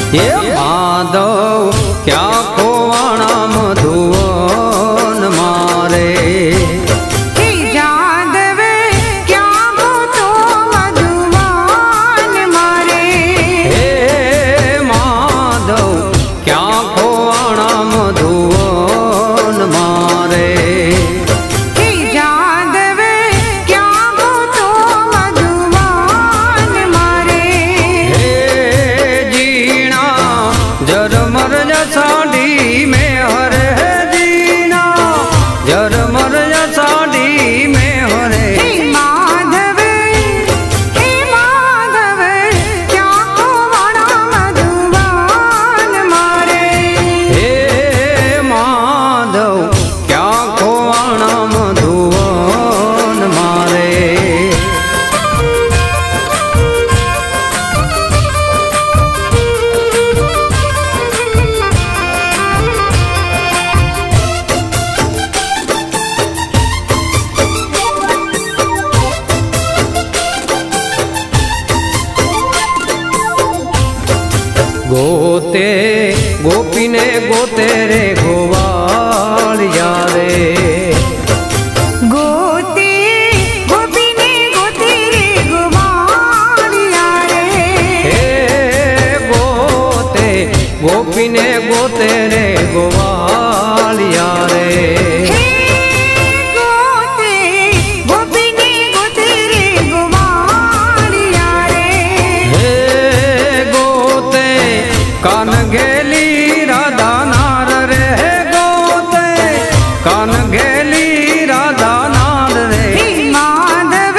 ये माधव क्या खोवाणा मधुवन मारे गोते गोपी ने गोते रे गोवालिया रे गोते गोपी ने गोते रे गोवालिया रे गोते गोपी ने गोते रे गोवालिया रे कान गेली राधा नार रे गोते कान गेली राधा नार रे माधव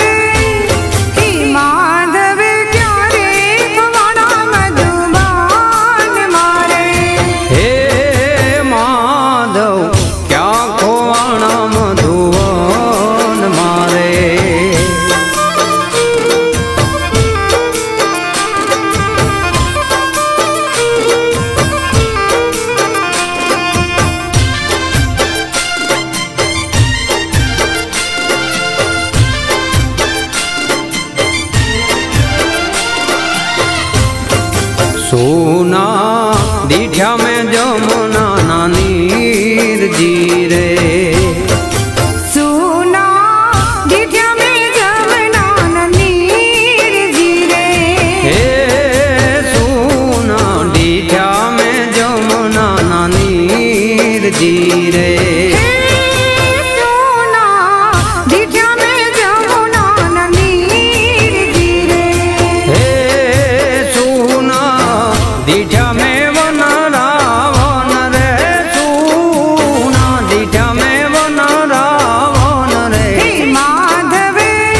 क्या रे खोवाणा मधुवन मारे हे माधव क्या खोवाणा मधुवन मारे सोना दीठा में जमुना ना नीर जी रे सोना दीठा में जमुना ना नीर जी रे सोना दीठा में जमुना ना नीर जी रे सोना दीठा में जमुना ना नीर जी रे सोना दीठा में वन रावण रे सोना दीठा में वन रावण रे माधव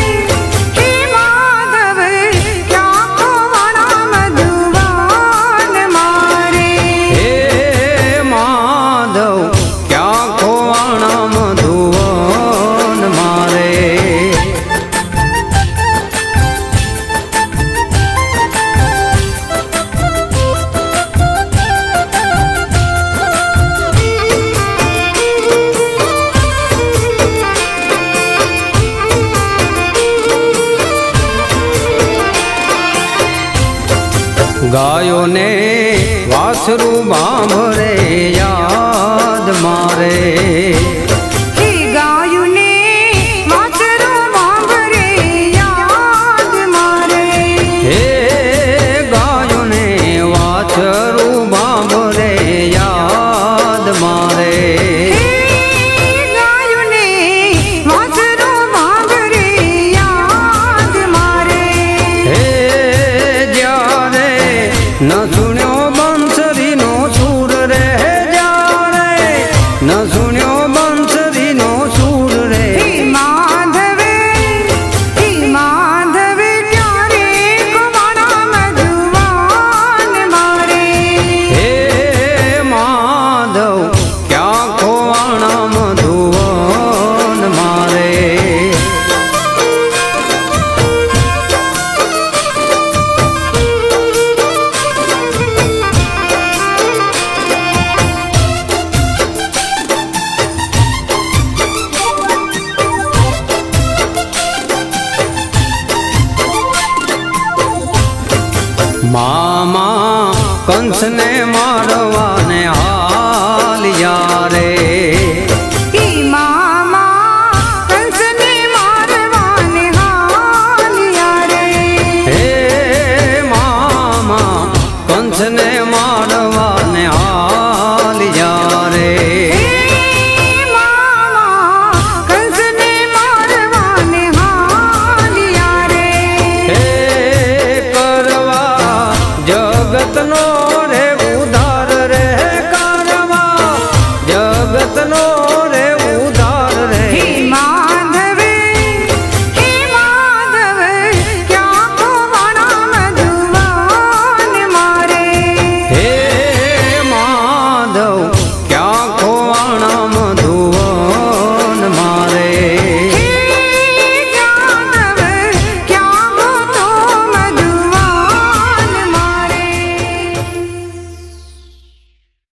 क्या खोवाणा मधुवन मारे हे माधव क्या खोवाणा मधुवन मारे गायो ने वासरू बांभरे याद मारे गायो ने वासरू बांभरे याद मारे हे गायो ने वासरू बांभरे याद मारे गायो ने वासरू बांभरे याद मारे न सुन्यो बंसरी नो सूर रे जा रे न सुन्यो बंसरी नो सूर रे माधव क्या रे खोवाणा मधुवन मारे हे माधव क्या खोवाणा मधुवन मारे मामा કંસને મારવાને હાલ્યા રે ઈ મામા કંસને મારવાને હાલ્યા રે હે મામા કંસને